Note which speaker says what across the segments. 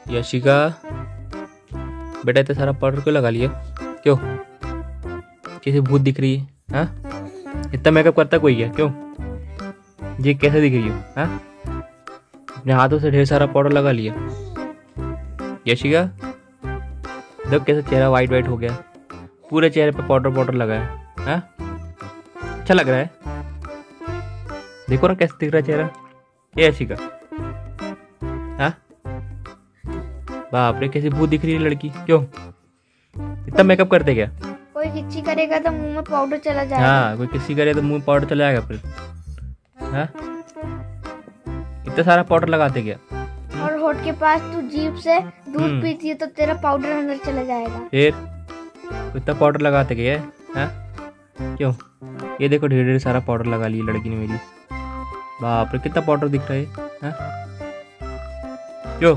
Speaker 1: यशिका बेटा इतना सारा पाउडर क्यों लगा लिया? क्यों? किसी भूत दिख रही है? हाँ, इतना मेकअप करता कोई है? क्यों? ये कैसे दिख रही हो? हाँ, अपने हाथों से ढेर सारा पाउडर लगा लिया। यशिका देख कैसे चेहरा वाइट वाइट हो गया, पूरे चेहरे पे पाउडर पाउडर लगा है। हाँ, अच्छा लग रहा है? देखो ना कैसे दिख रहा है चेहरा। ये यशिका, हाँ बाप रे कैसी भूत दिख रही है लड़की। क्यों इतना मेकअप करते क्या?
Speaker 2: कोई किसी करेगा तो मुंह में पाउडर चला जाएगा।
Speaker 1: हाँ, कोई किसी करे तो मुंह में पाउडर चला जाएगा फिर। हाँ, इतना सारा पाउडर लगाते क्या?
Speaker 2: और होठ के पास तू जीभ से दूध पीती है तो तेरा पाउडर अंदर चला जाएगा।
Speaker 1: फिर इतना पाउडर लगाते क्या? हाँ, क्यों? ये देखो ढेर ढेर सारा पाउडर लगा लिया लड़की ने मेरी। बाप रे कितना पाउडर दिख रहा है। हाँ, क्यों?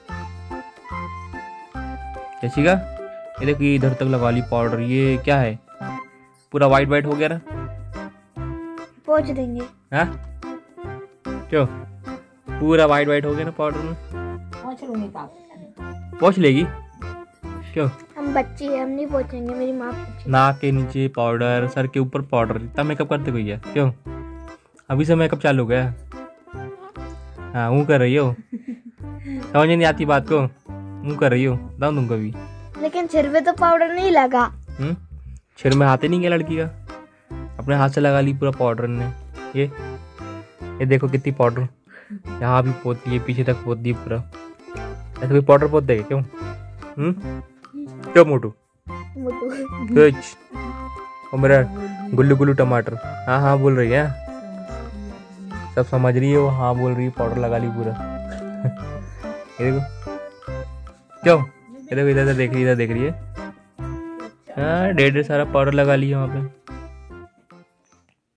Speaker 1: यशिका ये देखो इधर तक लगा ली पाउडर। ये क्या है? पूरा वाइट वाइट हो गया ना।
Speaker 2: पोंछ देंगे।
Speaker 1: हाँ, क्यों? पूरा वाइट वाइट हो गया ना पाउडर में। पोंछ लेगी? क्यों?
Speaker 2: हम बच्ची है, हम नहीं पोंछेंगे, मेरी माँ पोंछेगी।
Speaker 1: नाक के नीचे पाउडर, सर के ऊपर पाउडर, इतना मेकअप करते कोई है? क्यों? अभी से मेकअप चालू हो गया? हाँ, मुँह कर रही हो, समझ नहीं आती बात को। मुँह कर रही हो, बताऊँ तुमको भी।
Speaker 2: लेकिन सिर पे तो पाउडर नहीं लगा।
Speaker 1: सिर में हाथ ही नहीं गया लड़की का, अपने हाथ से लगा ली पूरा पाउडर ने। ये देखो कितनी पाउडर, यहाँ भी पोती है, पीछे तक पोती है पूरा। ऐसे कोई पाउडर पोत देगा? क्यों? क्यों मोटू? कुछ ओ मेरा गुल्लू गुल्लू टमाटर। हाँ हाँ बोल रही है, सब समझ रही है वो। हाँ बोल रही है, पाउडर लगा ली पूरा। ये देखो, क्यों? ये देखो इधर देख रही है। हाँ, ढेर ढेर सारा पाउडर लगा लिया वहाँ पे।